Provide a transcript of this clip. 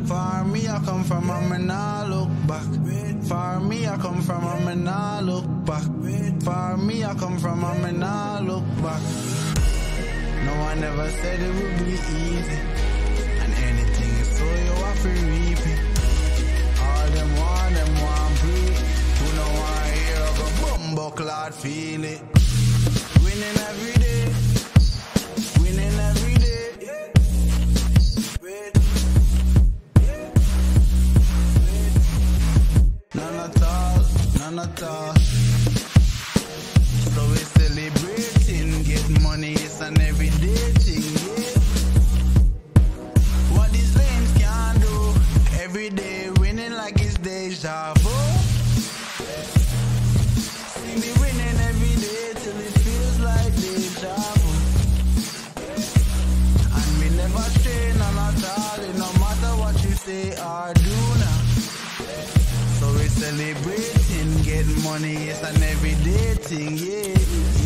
Far me I come from, and me nah look back. Far me I come from, and me nah look back. Far me I come from, and me nah look back. No one ever said it would be easy, and anything is so you have to reap it. All them want breathe. Who no want hear of a bumbo clot feel it. Winning every day, winning every day. None at all. So we're celebrating, get money, it's an everyday thing, yeah. What these lanes can do, every day winning like it's deja vu. See me winning every day till it feels like deja vu. And me never stray, none at all, it no matter what you say or do now. So we celebrating, get money, it's an everyday thing, yeah.